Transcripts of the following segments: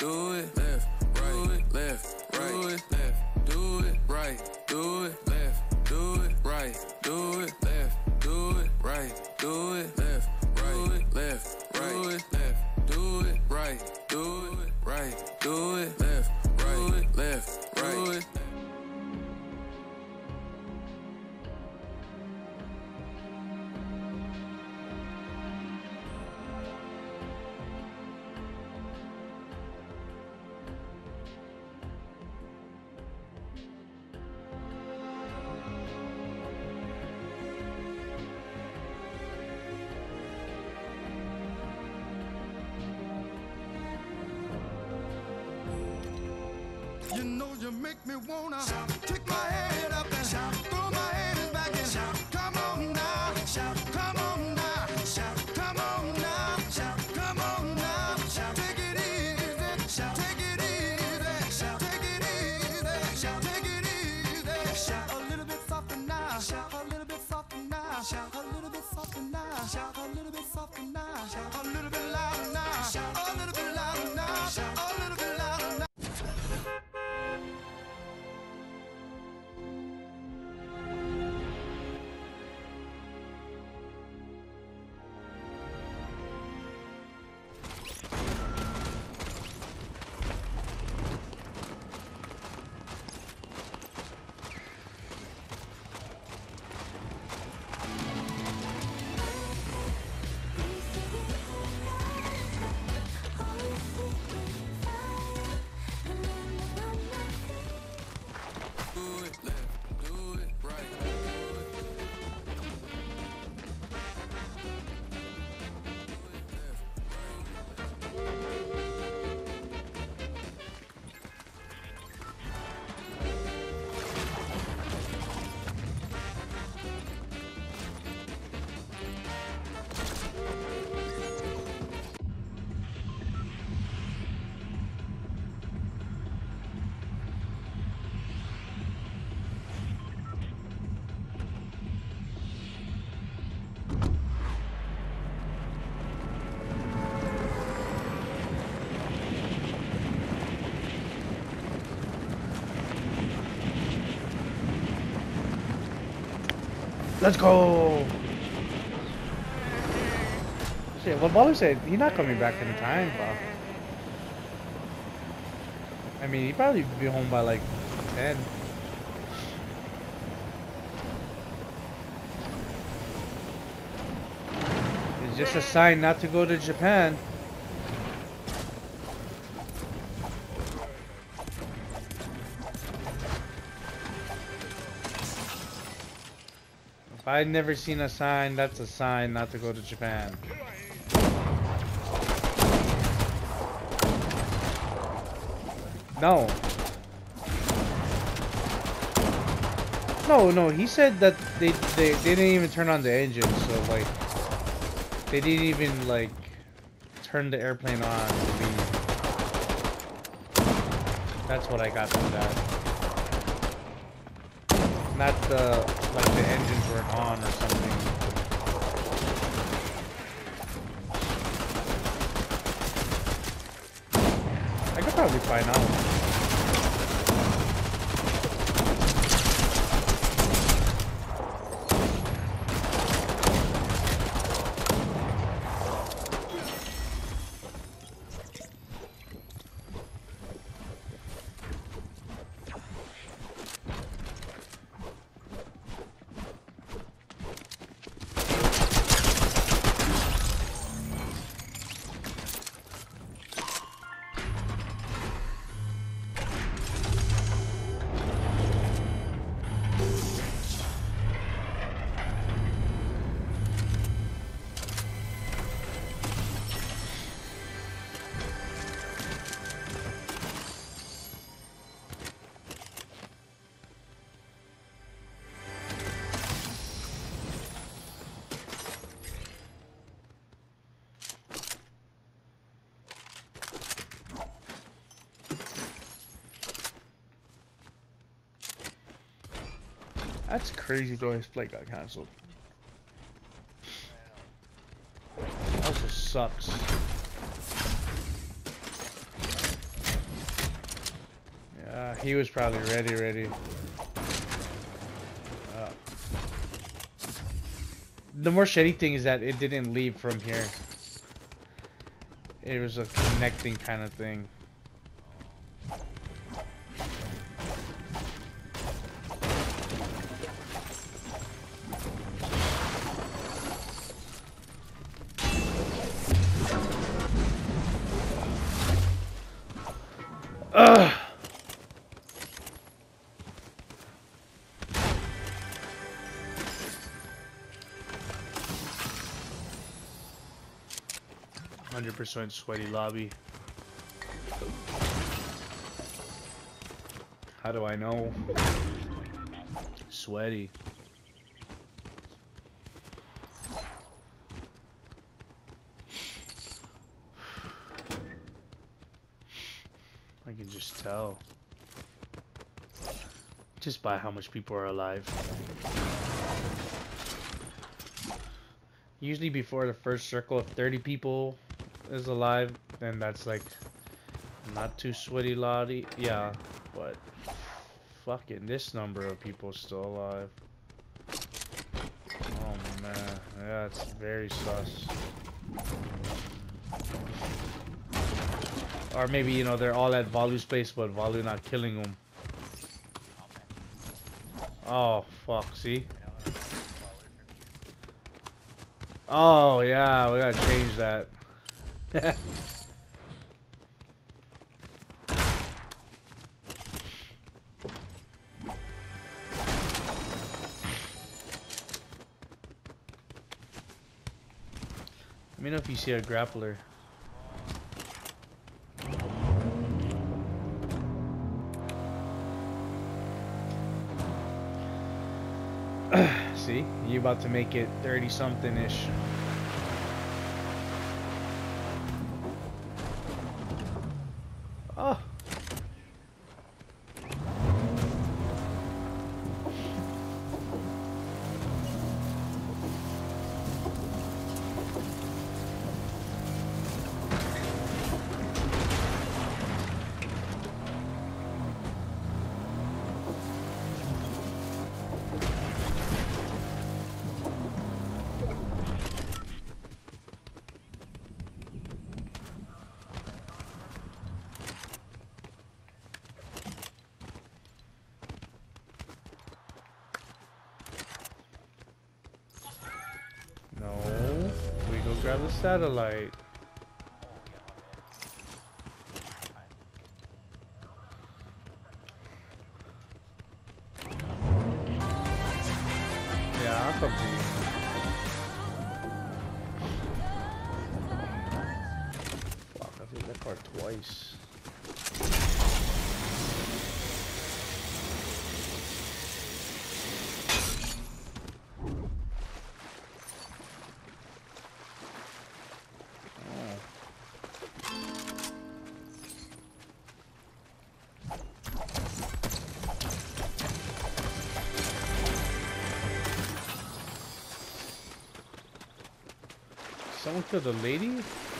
do it, left, right, left, right, left, do it, right, do it, left, do it, right, do it, left, do it, right, do it, left, right, left, right, left, do it, right, do it, right, do it, left, right, left, right. You know you make me wanna kick my head up and throw my hands back and come on now, come on now, come on now, come on now, take it easy, take it easy, take it easy, take it easy, a little bit softer now, a little bit softer now, a little bit softer now, a little bit softer now, a little bit louder now, a little bit louder now, a little bit louder now. Let's go! Shit, what Baller said, he's not coming back anytime, bro. I mean, he probably be home by like 10. It's just a sign not to go to Japan. If I'd never seen a sign, that's a sign not to go to Japan. No. No, he said that they didn't even turn on the engine, so like they didn't even like turn the airplane on to be. That's what I got from that. Not like the engines weren't on or something. I could probably find out. That's crazy though, his flight got cancelled. That also sucks. He was probably ready. The more shitty thing is that it didn't leave from here. It was a connecting kind of thing. Ugh. %, sweaty lobby. How do I know? Sweaty. I can just tell. Just by how much people are alive. Usually before the first circle of 30 people is alive, then that's like not too sweaty lobby. Yeah, but fucking this number of people still alive. Oh man, yeah, it's very sus. Or maybe, you know, they're all at Valu's place, but Valu not killing them. Oh fuck, see? Oh yeah, we gotta change that. Let me know if you see a grappler. See? You about to make it 30 something ish. Oh. No, we go grab the satellite. Yeah, I'll come to you. Fuck, I did that car twice. Someone killed a lady?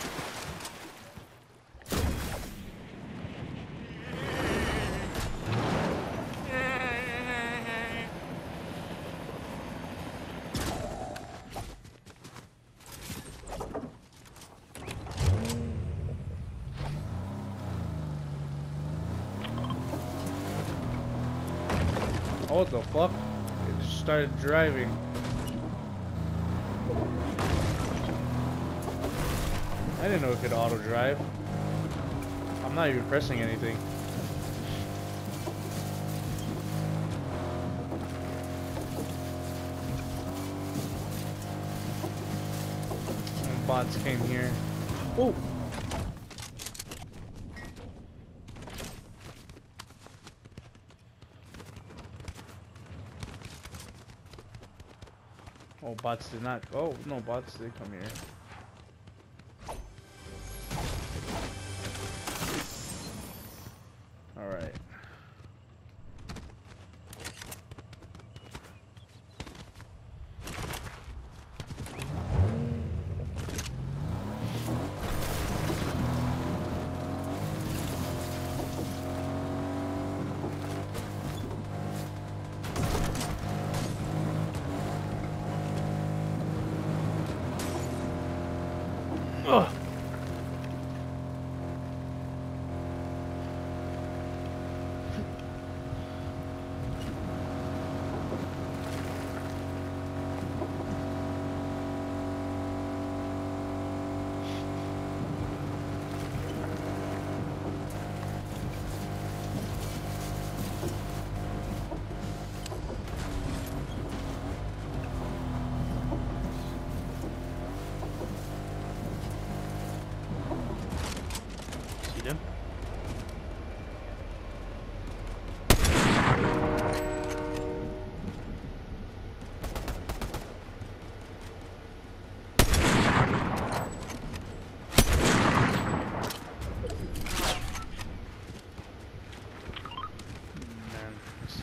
Oh, what the fuck? It just started driving. I didn't know it could auto drive. I'm not even pressing anything. And bots came here. Oh! Oh, bots did not. Oh, no, bots did come here. Alright.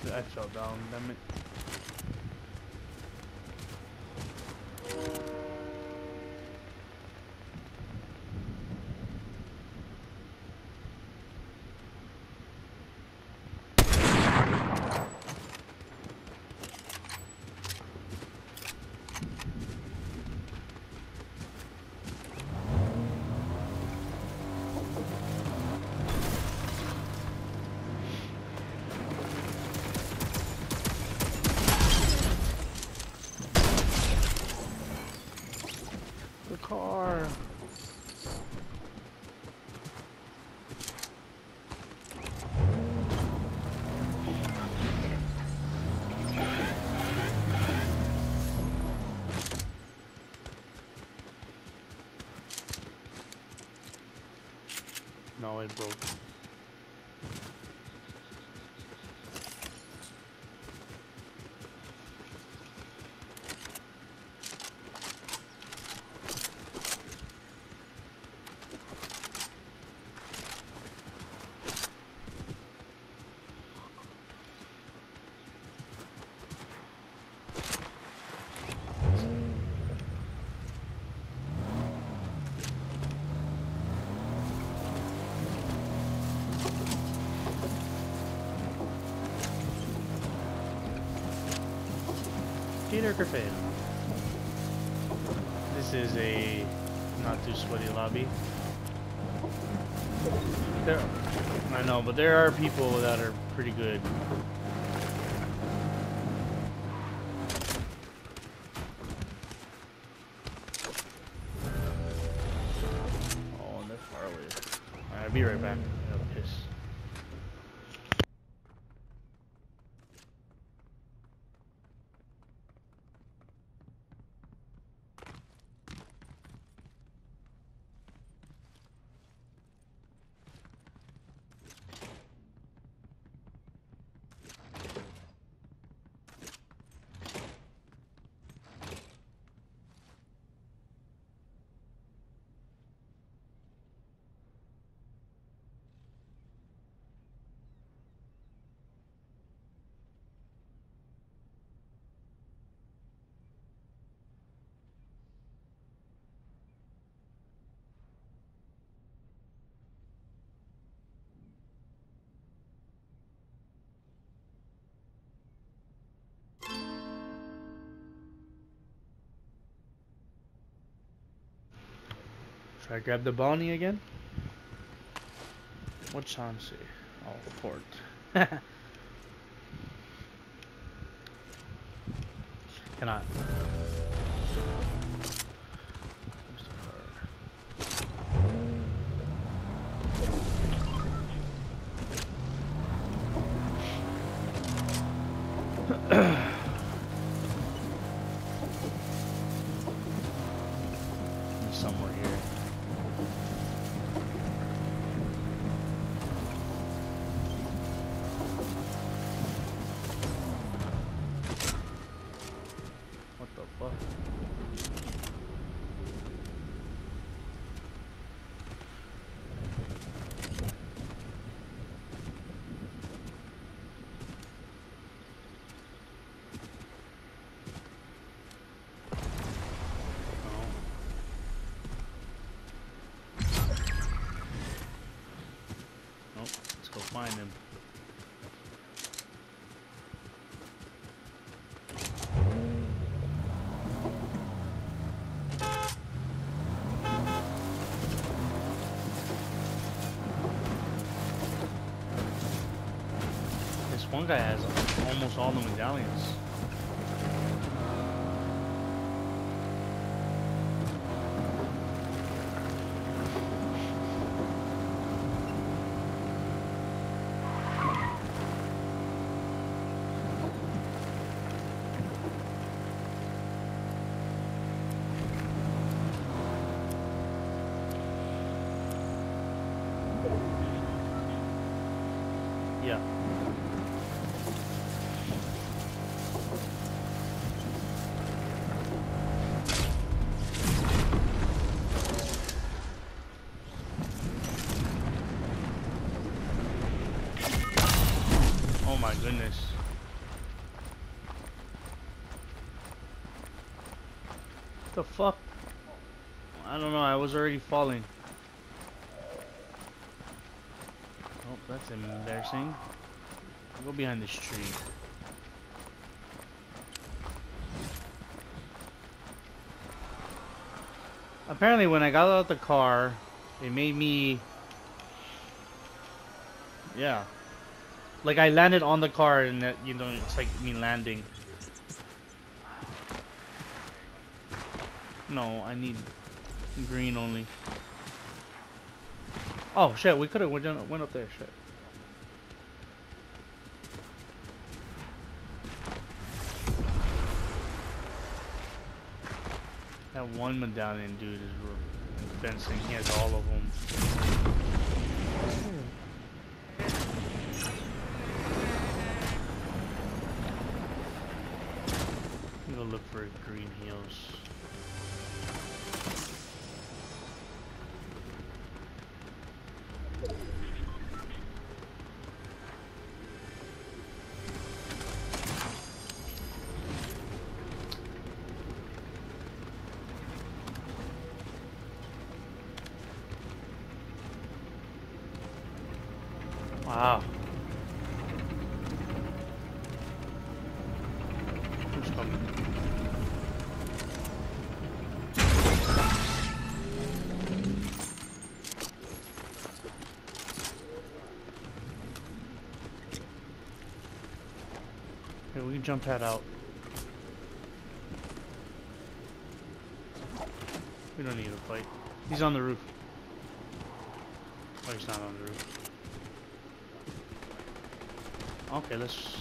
I fell down, damn it. Car. No, it broke. Peter Griffin. This is a not too sweaty lobby. I know, but there are people that are pretty good. Oh, and they're far away. Alright, I'll be right back. I'll piss. Should I grab the bounty again? What's Chauncey? Oh, port. Cannot. Somewhere here. What the fuck? Let's go find him. This one guy has almost all the medallions. Yeah. Oh my goodness. The fuck? I don't know, I was already falling. Oh, that's embarrassing. Go behind this tree. Apparently when I got out of the car, it made me... Yeah. Like I landed on the car and that, you know, it's like me landing. No, I need green only. Oh shit, we could have went up there, shit. That one medallion dude is fencing. He has all of them. I'm gonna look for green heals. Wow. Who's coming? Okay, we can jump that out. We don't need to fight. He's on the roof. Oh, he's not on the roof. Okay, let's...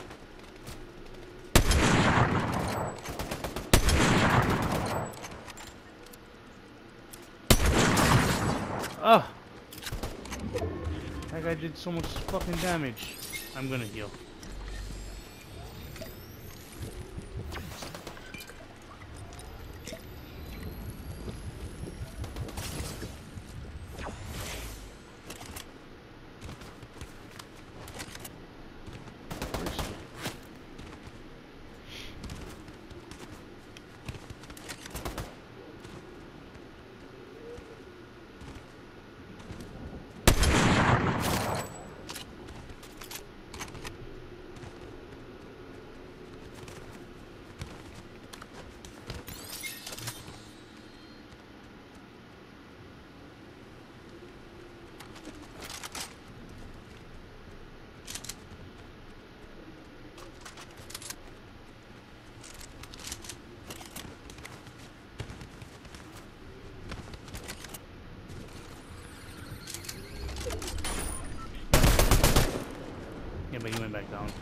Ah! That guy did so much fucking damage. I'm gonna heal. Yeah, but he went back down.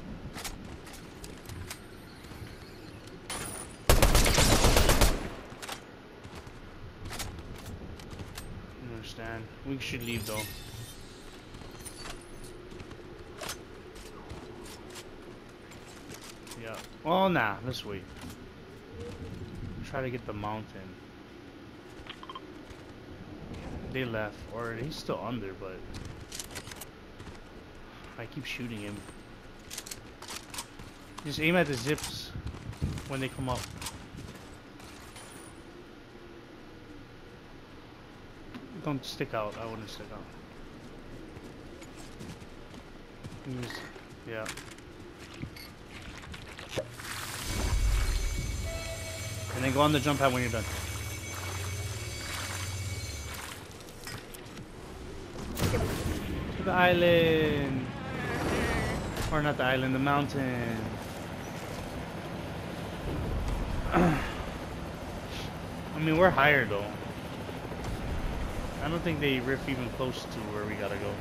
I understand. We should leave though. Yeah. Well, nah. Let's wait. Try to get the mountain. They left, or he's still under, but I keep shooting him. Just aim at the zips when they come up. Don't stick out. I wouldn't stick out. Just, yeah. And then go on the jump pad when you're done. To the island. Or not the island, the mountain. I mean, we're higher though. I don't think they riff even close to where we gotta go.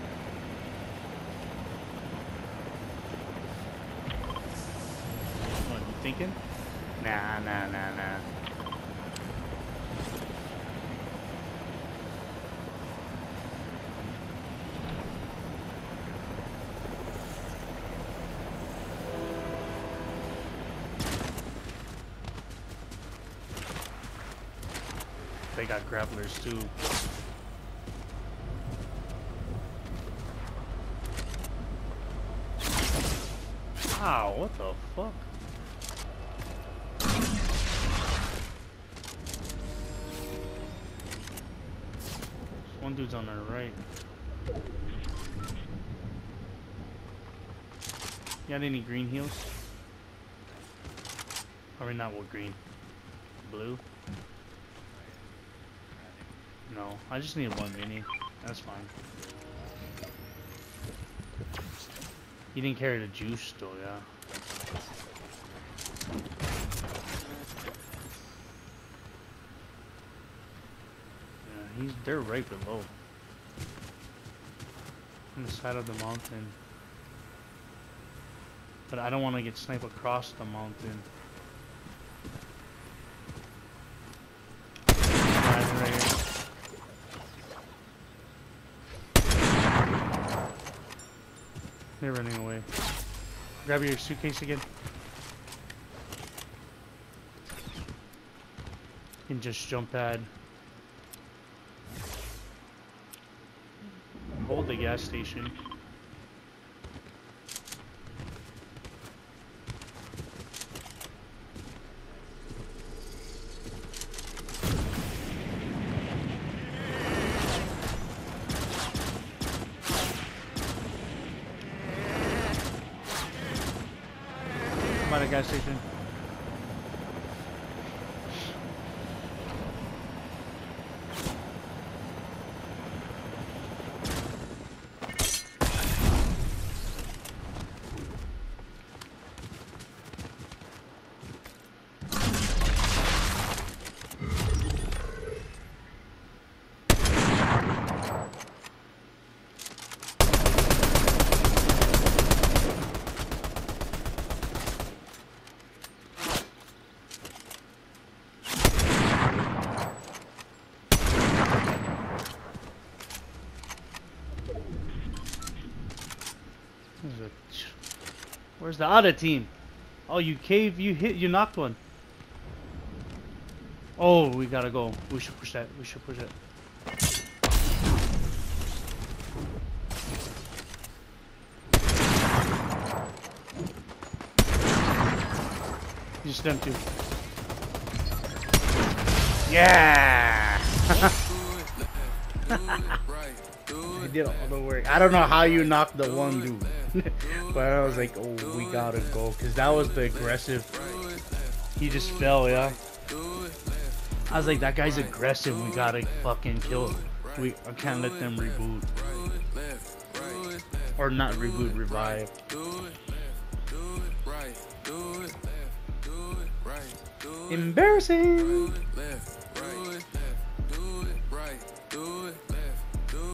What, you thinking? Nah. They got grapplers too. Wow, what the fuck? One dude's on our right. You got any green heals? Or not what green? Blue? No, I just need one mini. That's fine. He didn't carry the juice though, yeah. Yeah, they're right below. On the side of the mountain. But I don't want to get sniped across the mountain. Right here. They're running away. Grab your suitcase again. And just jump pad. Hold the gas station. By the gas station. Where's the other team? Oh, you cave, you knocked one. Oh, we gotta go. We should push that. We should push it. Just them two. Yeah! I did all the work. I don't know how you knocked the one dude. But I was like, oh, we gotta go. Because that was the aggressive. He just fell, yeah. I was like, that guy's aggressive. We gotta fucking kill him. I can't let them reboot. Or not reboot, revive. Embarrassing!